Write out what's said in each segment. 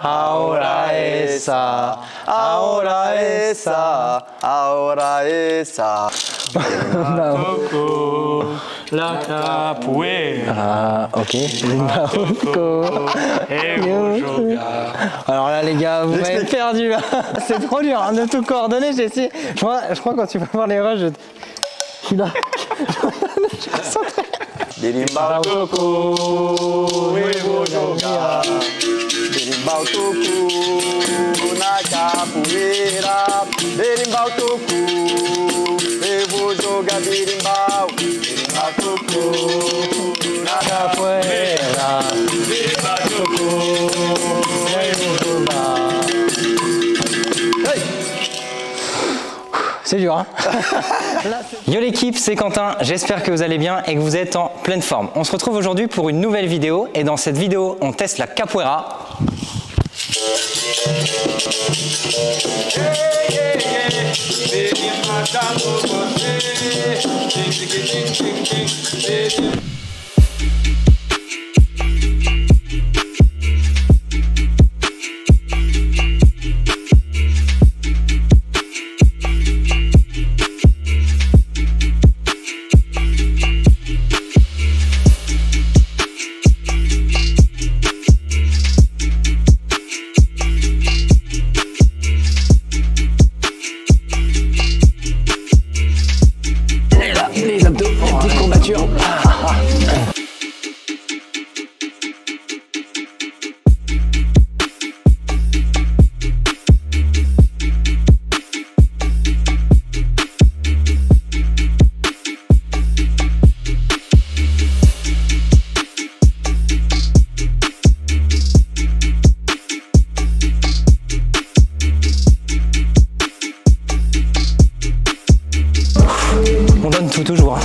ahora esa, ahora esa, ahora esa. La capoeira. Ah, ok. Alors là, les gars, vous m'avez perdu. C'est trop dur hein, de tout coordonner. J'ai essayé. Je crois quand tu vas voir les rushs, je suis là. Je me sens très... Berimbau toku, eu vou jogar. Berimbau toku na capoeira. Berimbau toku, eu vou jogar berimbau. Berimbau toku na capoeira. Berimbau toku, eu vou jogar. C'est dur, hein. Yo l'équipe, c'est Quentin, j'espère que vous allez bien et que vous êtes en pleine forme. On se retrouve aujourd'hui pour une nouvelle vidéo et dans cette vidéo, on teste la capoeira. Les abdos, les petites courbatures. On donne tout toujours.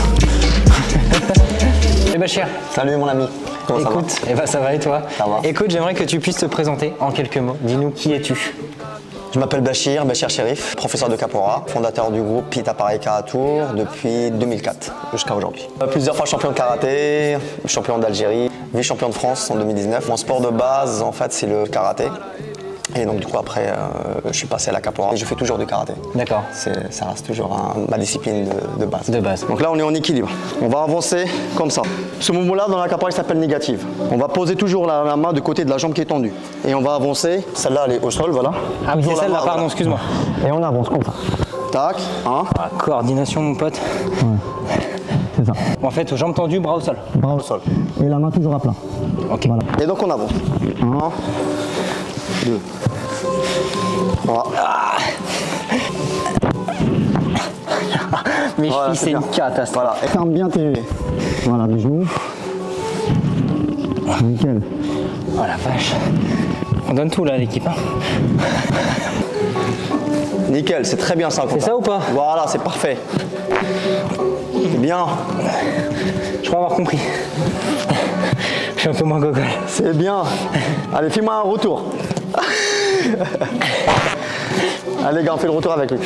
Et Bachir. Salut mon ami. Comment ça va? Écoute, eh ben ça va et toi? Ça va. Écoute, j'aimerais que tu puisses te présenter en quelques mots. Dis-nous qui es-tu? Je m'appelle Bachir Cherif, professeur de capoeira, fondateur du groupe Pita Pareka à Tours depuis 2004 jusqu'à aujourd'hui. Plusieurs fois champion de karaté, champion d'Algérie, vice-champion de France en 2019. Mon sport de base en fait c'est le karaté. Et donc du coup après je suis passé à la capoeira et je fais toujours du karaté. D'accord. Ça reste toujours ma discipline de base. De base. Donc là on est en équilibre. On va avancer comme ça. Ce mouvement-là dans la capoeira il s'appelle négative. On va poser toujours la main du côté de la jambe qui est tendue. Et on va avancer. Celle-là elle est au sol, voilà. Ah oui, c'est celle-là, pardon, voilà. excuse-moi. Et on avance comme ça. Tac, un. Ah, coordination mon pote. Ouais. C'est ça. En fait, aux jambes tendues, bras au sol. Bras au sol. Et la main toujours à plat. Ok. Voilà. Et donc on avance. 1, 2. Voilà. Mes Voilà, chevilles, c'est une bien. catastrophe. Voilà. Et Ferme bien tes... Voilà, les genoux. Nickel. Oh la vache. On donne tout là l'équipe. Hein. nickel, c'est très bien ça. C'est ça ou pas? Voilà, c'est parfait. C'est bien. Je crois avoir compris. Je suis un peu moins gogol. C'est bien. Allez, fais-moi un retour. Allez, gars, on fait le retour avec lui.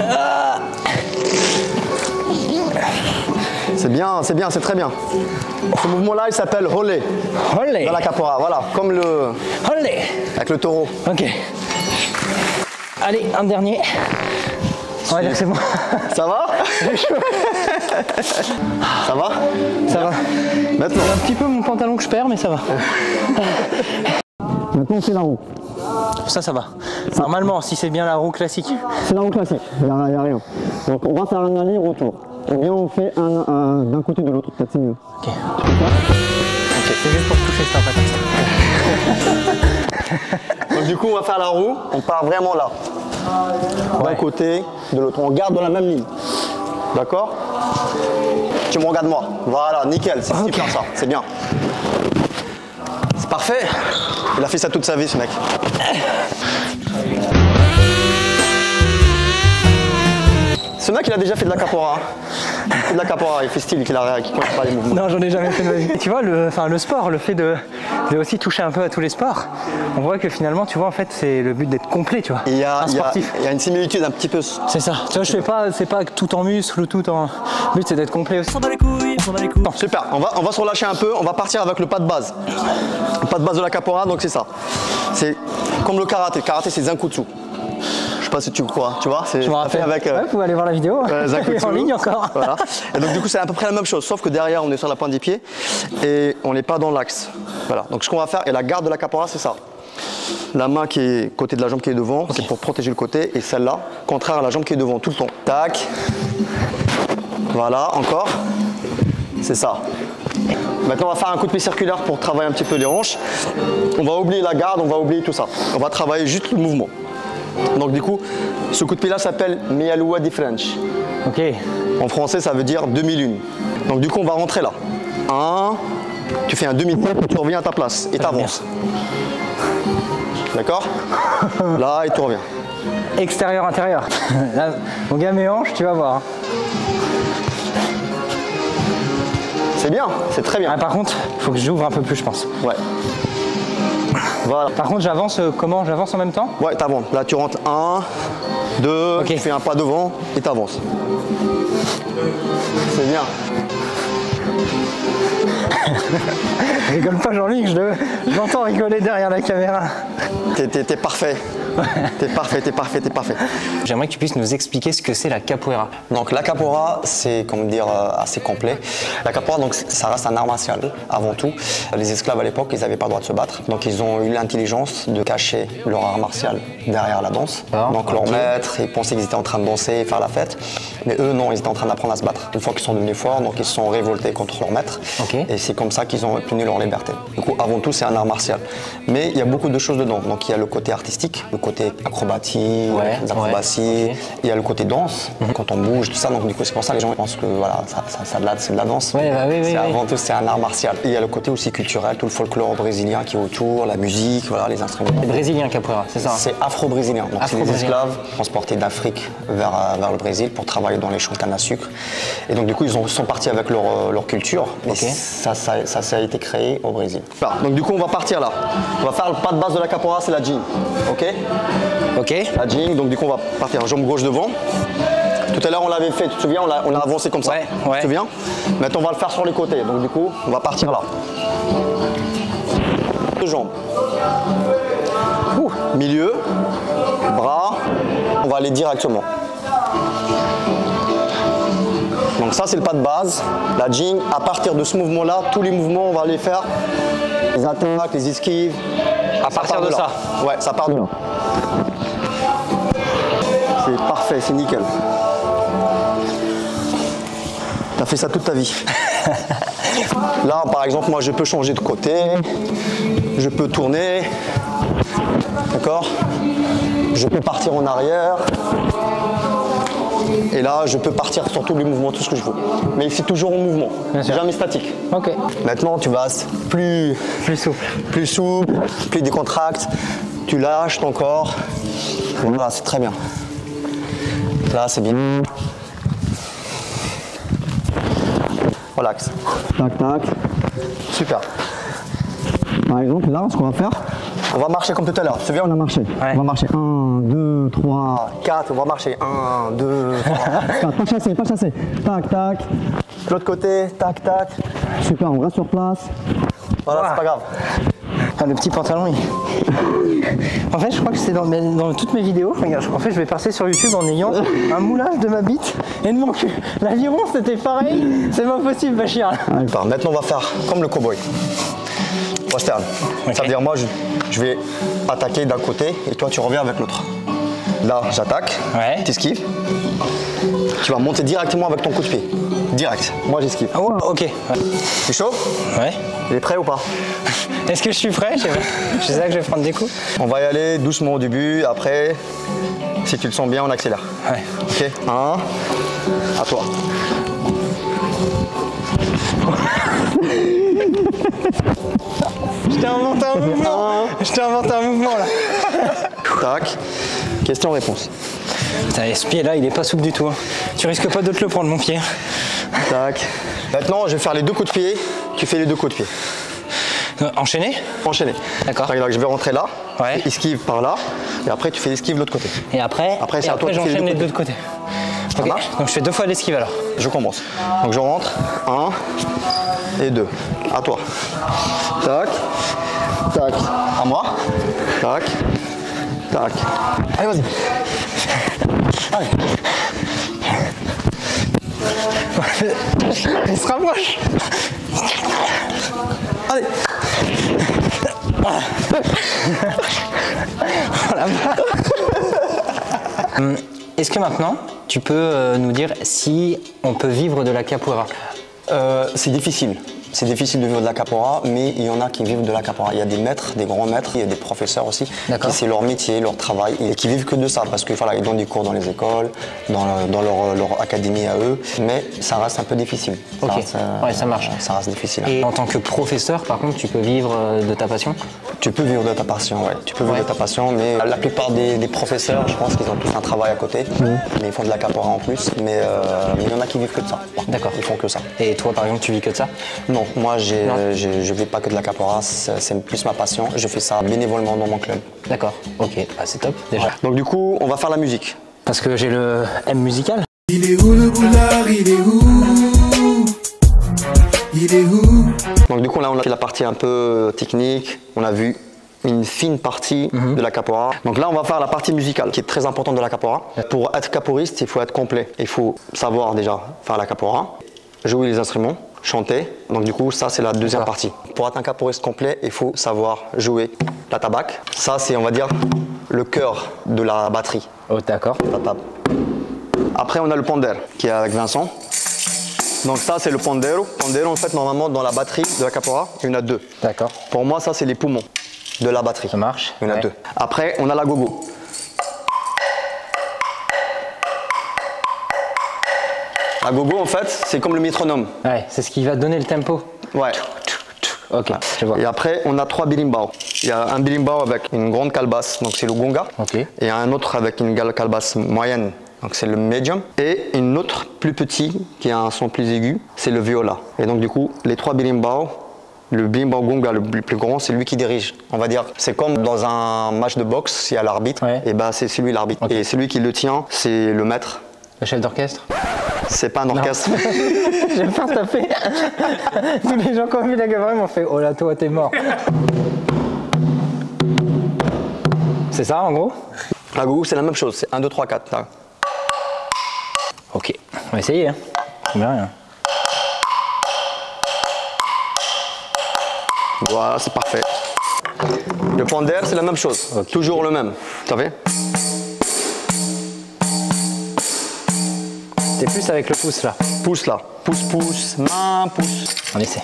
C'est bien, c'est très bien. Ce mouvement-là, il s'appelle holé. Holé. Dans la capoeira, voilà, comme le... Holé. Avec le taureau. Ok. Allez, un dernier. On va dire que c'est bon. Ça va? Ça va? Ça va. Maintenant. C'est un petit peu mon pantalon que je perds, mais ça va. Maintenant, on fait la roue. Ça va. Normalement, si c'est bien la roue classique. C'est la roue classique, il n'y a rien. Donc, on va faire un aller-retour. Ou bien on fait un d'un côté de l'autre, peut-être c'est mieux. Ok. C'est juste pour toucher ça, en fait. Donc du coup, on va faire la roue. On part vraiment là. D'un côté, de l'autre. On garde dans la même ligne. D'accord? Tu me regardes moi. Voilà, nickel. C'est super ça. C'est bien. C'est parfait. Il a fait ça toute sa vie, ce mec. Ce mec, il a déjà fait de la capoeira. Il fait de la capoeira, il fait style, qu'il connaît pas les mouvements. Non, j'en ai jamais fait de ma vie. Tu vois, le sport, le fait de aussi toucher un peu à tous les sports, on voit que finalement, tu vois, en fait, c'est le but d'être complet, tu vois. Il y a une similitude un petit peu. C'est ça. Tu vois, je fais pas, c'est pas tout en muscle ou tout en. Le but, c'est d'être complet aussi. Super, on va se relâcher un peu, on va partir avec le pas de base. Le pas de base de la capoeira, donc c'est ça. C'est comme le karaté. Le karaté, c'est Zankutsu. Je sais pas si tu crois, tu vois. Je me rappelle. Avec, ouais, vous pouvez aller voir la vidéo. Zankutsu. En ligne encore. Voilà. Et donc du coup, c'est à peu près la même chose, sauf que derrière, on est sur la pointe des pieds et on n'est pas dans l'axe. Voilà. Donc ce qu'on va faire, et la garde de la capoeira, c'est ça. La main qui est côté de la jambe qui est devant, c'est pour protéger le côté, et celle-là, contraire à la jambe qui est devant, tout le temps. Tac. Voilà, encore. C'est ça. Maintenant, on va faire un coup de pied circulaire pour travailler un petit peu les hanches. On va oublier la garde, on va oublier tout ça. On va travailler juste le mouvement. Donc du coup, ce coup de pied-là s'appelle Meia-Lua di French. Ok. En français, ça veut dire demi-lune. Donc du coup, on va rentrer là. 1, tu fais un demi-tour, tu reviens à ta place et tu avances. D'accord? Là, et tu reviens. Extérieur, intérieur. Là, mon gars, mes hanches, tu vas voir. C'est bien, c'est très bien. Ah, par contre, il faut que j'ouvre un peu plus, je pense. Ouais. Voilà. Par contre, j'avance comment? J'avance en même temps? Ouais, t'avances. Là, tu rentres 1, 2, Okay. tu fais un pas devant et t'avances. C'est bien. Rigole pas, Jean-Luc, je l'entends rigoler derrière la caméra. T'es parfait. T'es parfait, t'es parfait, t'es parfait. J'aimerais que tu puisses nous expliquer ce que c'est la capoeira. Donc la capoeira, c'est comme dire assez complet. La capoeira, donc ça reste un art martial avant tout. Les esclaves à l'époque, ils n'avaient pas le droit de se battre, donc ils ont eu l'intelligence de cacher leur art martial derrière la danse. Donc leur maître, ils pensaient qu'ils étaient en train de danser et faire la fête, mais eux non, ils étaient en train d'apprendre à se battre. Une fois qu'ils sont devenus forts, donc ils se sont révoltés contre leur maître, et c'est comme ça qu'ils ont obtenu leur liberté. Du coup, avant tout, c'est un art martial, mais il y a beaucoup de choses dedans. Donc il y a le côté artistique, le côté acrobatie, les acrobaties, il y a le côté danse, quand on bouge, tout ça. Donc du coup, c'est pour ça que les gens pensent que voilà, c'est de la danse. Avant tout, c'est un art martial. Et il y a le côté aussi culturel, tout le folklore brésilien qui est autour, la musique, voilà, les instruments. Brésilien capoeira, c'est ça? C'est afro-brésilien. Donc c'est des esclaves transportés d'Afrique vers le Brésil pour travailler dans les champs de canne à sucre. Et donc du coup, ils sont partis avec leur culture. Et ça a été créé au Brésil. Voilà. Donc du coup, on va partir là. On va faire le pas de base de la capoeira, c'est la jing. Ok. La jing, donc du coup on va partir jambe gauche devant. Tout à l'heure on l'avait fait, tu te souviens, on a avancé comme ça. Tu te souviens? Maintenant on va le faire sur les côtés, donc du coup on va partir là. Deux jambes. Milieu, bras, on va aller directement. Donc ça c'est le pas de base, la jing. À partir de ce mouvement là, tous les mouvements on va les faire. Les attaques, les esquives. À partir de ça? Ouais, ça part de là. C'est parfait, c'est nickel. T'as fait ça toute ta vie. Là, par exemple, moi, je peux changer de côté. Je peux tourner. D'accord? Je peux partir en arrière. Et là, je peux partir sur tous les mouvements, tout ce que je veux. Mais c'est toujours en mouvement, jamais statique. Ok. Maintenant, tu vas plus souple, plus décontracté. Tu lâches ton corps. Voilà, c'est très bien. Là, c'est bien. Relax. Tac, tac. Super. Par exemple, là, ce qu'on va faire, On va marcher comme tout à l'heure. Tu te souviens, on a marché. Ouais. On va marcher 1, 2, 3, 4, on va marcher. 1, 2, 3. 4. Pas chasser, pas chasser. Tac, tac. De l'autre côté, tac, tac. Super, on reste sur place. Voilà, c'est pas grave. Ah, le petit pantalon, En fait, je crois que c'est dans toutes mes vidéos. Regarde, en fait, je vais passer sur YouTube en ayant un moulage de ma bite et de mon cul. L'aviron, c'était pareil. C'est pas possible, Bachir. Maintenant, on va faire comme le cowboy. Western. Ça veut dire, moi, je vais attaquer d'un côté et toi, tu reviens avec l'autre. Là, j'attaque. Ouais. Tu esquives. Tu vas monter directement avec ton coup de pied. Direct. Moi, j'esquive. Oh, ok. Tu es chaud? Ouais. Il est prêt ou pas? Est-ce que je suis prêt? Je sais ça que je vais prendre des coups. On va y aller doucement au début. Après, si tu le sens bien, on accélère. Ouais. Ok. 1. À toi. Je t'ai inventé un mouvement. Je t'ai inventé un mouvement là. Tac. Question-réponse. Putain, ce pied là, il est pas souple du tout. Tu risques pas de te le prendre, mon pied. Tac. Maintenant, je vais faire les deux coups de pied. Tu fais les deux coups de pied. Enchaîné? Enchaîné. D'accord. Je vais rentrer là. Ouais. Esquive par là. Et après, tu fais l'esquive de l'autre côté. Et après, c'est à toi de faire j'enchaîne les les deux deux de côté. Ça Ok. marche? Donc je fais 2 fois l'esquive alors. Je commence. Donc je rentre. 1 et 2. À toi. Tac. Tac. À moi. Tac. Tac. Allez, vas-y. Allez. Il se rapproche. Allez. Est-ce que maintenant, tu peux nous dire si on peut vivre de la capoeira? C'est difficile. C'est difficile de vivre de la capoeira, mais il y en a qui vivent de la capoeira. Il y a des maîtres, des grands maîtres, il y a des professeurs aussi, qui c'est leur métier, leur travail, et qui vivent que de ça, parce que voilà, ils donnent des cours dans les écoles, dans leur académie à eux, mais ça reste un peu difficile. Ok, ouais, ça marche. Ça reste difficile. Et en tant que professeur, par contre, tu peux vivre de ta passion? Tu peux vivre de ta passion, ouais. Tu peux vivre de ta passion, mais la plupart des professeurs, je pense qu'ils ont tous un travail à côté, mais ils font de la capoeira en plus, mais il y en a qui vivent que de ça. D'accord. Ils font que ça. Et toi, par exemple, tu vis que de ça? Non, moi je ne vis pas que de la capoeira, c'est plus ma passion. Je fais ça bénévolement dans mon club. D'accord, ok, bah, c'est top déjà. Ouais. Donc du coup, on va faire la musique. Parce que j'ai le M musical. Il est où le boulard? Il est où? Il est où? Donc du coup là on a fait la partie un peu technique, on a vu une fine partie de la capoeira. Donc là on va faire la partie musicale qui est très importante de la capoeira. Pour être capoeiriste, il faut être complet. Il faut savoir déjà faire la capoeira, jouer les instruments, chanter. Donc du coup ça c'est la deuxième partie. Pour être un capoeiriste complet, il faut savoir jouer la tabac. Ça c'est on va dire le cœur de la batterie. Oh d'accord. La table. Après on a le ponder qui est avec Vincent. Donc ça c'est le pandero. Pandero en fait normalement dans la batterie de la capoeira, il y en a deux. D'accord. Pour moi ça c'est les poumons de la batterie. Ça marche. Il y en a deux. Après on a la gogo. La gogo en fait c'est comme le métronome. Ouais, c'est ce qui va donner le tempo. Ouais. Ok, je vois. Et après on a trois birimbao. Il y a un birimbao avec une grande calebasse, donc c'est le gonga. Ok. Et un autre avec une calebasse moyenne. Donc c'est le medium, et une autre plus petite qui a un son plus aigu, c'est le viola. Et donc du coup, les trois birimbao, le birimbao gonga le plus grand, c'est lui qui dirige. On va dire, c'est comme dans un match de boxe, s'il y a l'arbitre, et ben c'est celui l'arbitre. Okay. Et celui qui le tient, c'est le maître. Le chef d'orchestre? C'est pas un orchestre. J'aime pas taper. Tous les gens qui ont vu la capoeira m'ont fait oh là toi t'es mort. C'est ça en gros? La gogo c'est la même chose, c'est 1, 2, 3, 4. Là. Ok, on va essayer. Hein. On verra rien. Voilà, c'est parfait. Le ponder, c'est la même chose. Okay. Toujours le même. Tu as vu? T'es plus avec le pouce là. Pouce là. Pouce, pouce, main, pouce. On essaie.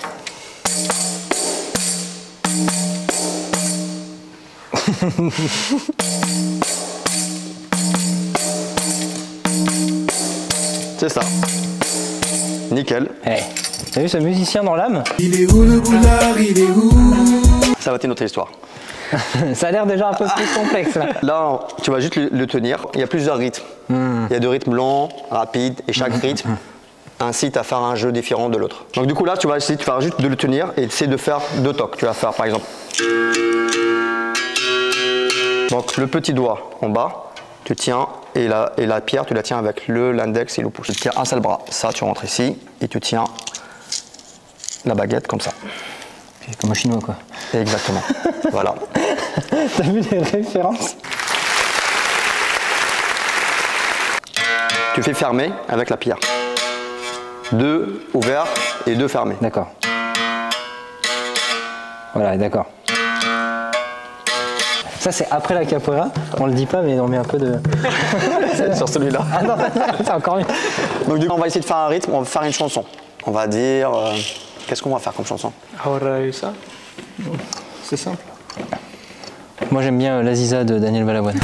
C'est ça. Nickel. Hey. T'as vu ce musicien dans l'âme? Il est où le boulard? Il est où? Ça va être une autre histoire. Ça a l'air déjà un peu plus complexe là. Là, tu vas juste le tenir. Il y a plusieurs rythmes. Il y a deux rythmes lents, rapides, et chaque rythme incite à faire un jeu différent de l'autre. Donc du coup là, tu vas essayer de faire juste de le tenir et essayer de faire deux tocs. Tu vas faire par exemple. Donc le petit doigt en bas, tu tiens, et la pierre, tu la tiens avec l'index et le pouce. Tu tiens un seul bras. Ça, tu rentres ici et tu tiens la baguette comme ça. Comme un chinois quoi. Exactement. Voilà. T'as vu les références? Tu fais fermer avec la pierre. 2 ouverts et 2 fermés. D'accord. Voilà, d'accord. Ça c'est après la capoeira, on le dit pas mais on met un peu de... Sur celui-là. Ah non, c'est encore mieux. Donc du coup on va essayer de faire un rythme, on va faire une chanson. On va dire... qu'est-ce qu'on va faire comme chanson? Ahora ça. C'est simple. Moi j'aime bien l'Aziza de Daniel Balavoine.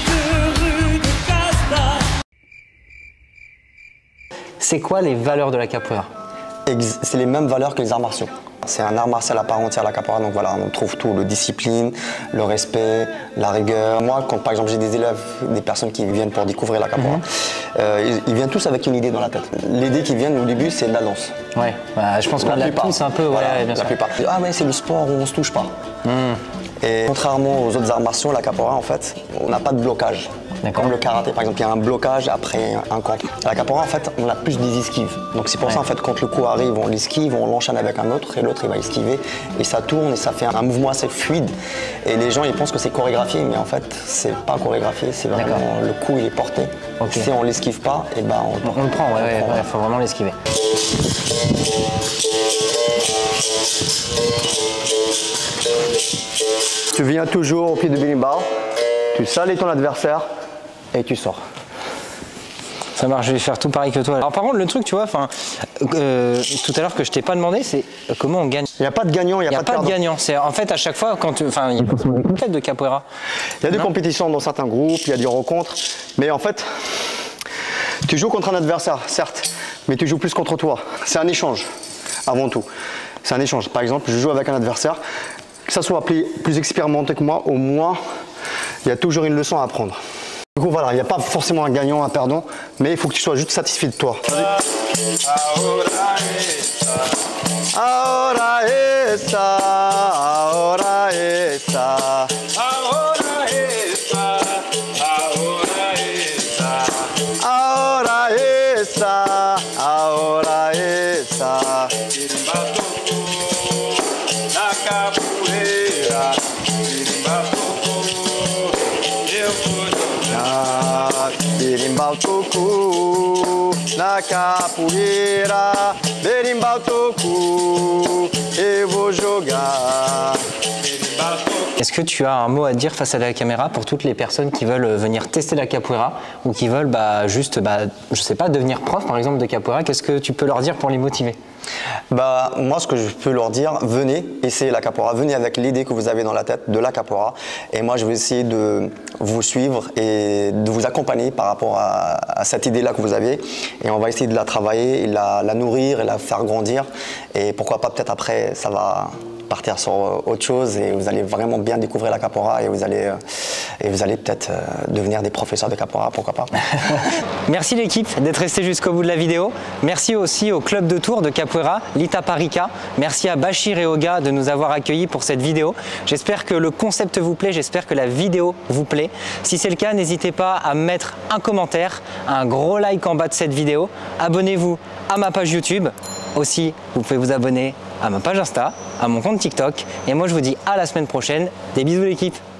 C'est quoi les valeurs de la capoeira? C'est les mêmes valeurs que les arts martiaux. C'est un art martial à part entière, la capoeira, donc voilà, on trouve tout, le discipline, le respect, la rigueur. Moi, quand par exemple j'ai des élèves, des personnes qui viennent pour découvrir la capoeira, ils viennent tous avec une idée dans la tête. L'idée qui vient au début, c'est de la danse. Ouais, bah, je pense qu'on l'a tous un peu, voilà, ouais, bien sûr. La plupart. Ah mais c'est le sport où on se touche pas. Et contrairement aux autres arts martiaux, la capoeira, en fait, on n'a pas de blocage. Comme le karaté, par exemple, il y a un blocage après un contre. À la capoeira, en fait, on a plus des esquives. Donc c'est pour ça, en fait, quand le coup arrive, on l'esquive, on l'enchaîne avec un autre, et l'autre, il va esquiver. Et ça tourne, et ça fait un mouvement assez fluide. Et les gens, ils pensent que c'est chorégraphié, mais en fait, c'est pas chorégraphié, c'est vraiment le coup, il est porté. Si on l'esquive pas, et ben on le prend, il faut vraiment l'esquiver. Tu viens toujours au pied de berimbau, tu salis ton adversaire et tu sors. Ça marche, je vais faire tout pareil que toi. Alors par contre, le truc, tu vois, tout à l'heure que je t'ai pas demandé, c'est comment on gagne. Il n'y a pas de gagnant, il n'y a pas de gagnant. C'est en fait à chaque fois quand il y a des compétitions de capoeira. Il y a des compétitions dans certains groupes, il y a des rencontres, mais en fait, tu joues contre un adversaire, certes, mais tu joues plus contre toi. C'est un échange, avant tout. C'est un échange. Par exemple, je joue avec un adversaire, que ça soit plus expérimenté que moi, au moins, il y a toujours une leçon à apprendre. Du coup, voilà, il n'y a pas forcément un gagnant, un perdant, mais il faut que tu sois juste satisfait de toi. Ahora esa, ahora esa, ahora esa, ahora esa, ahora esa, ahora esa. Na capoeira, berimbau tocou, na capoeira, berimbau tocou, eu vou jogar. Est-ce que tu as un mot à dire face à la caméra pour toutes les personnes qui veulent venir tester la capoeira ou qui veulent je sais pas, devenir prof par exemple de capoeira? Qu'est-ce que tu peux leur dire pour les motiver? Moi, ce que je peux leur dire, venez essayer la capoeira, venez avec l'idée que vous avez dans la tête de la capoeira, et moi je vais essayer de vous suivre et de vous accompagner par rapport à cette idée-là que vous avez, et on va essayer de la travailler, et la nourrir et la faire grandir, et pourquoi pas peut-être après ça va partir sur autre chose et vous allez vraiment bien découvrir la capoeira et vous allez peut-être devenir des professeurs de capoeira, pourquoi pas. Merci l'équipe d'être resté jusqu'au bout de la vidéo. Merci aussi au club de Tours de capoeira, l'Itaparica. Merci à Bachir et Oga de nous avoir accueillis pour cette vidéo. J'espère que le concept vous plaît, j'espère que la vidéo vous plaît. Si c'est le cas, n'hésitez pas à mettre un commentaire, un gros like en bas de cette vidéo. Abonnez-vous à ma page YouTube. Aussi, vous pouvez vous abonner à ma page Insta, à mon compte TikTok. Et moi, je vous dis à la semaine prochaine. Des bisous l'équipe.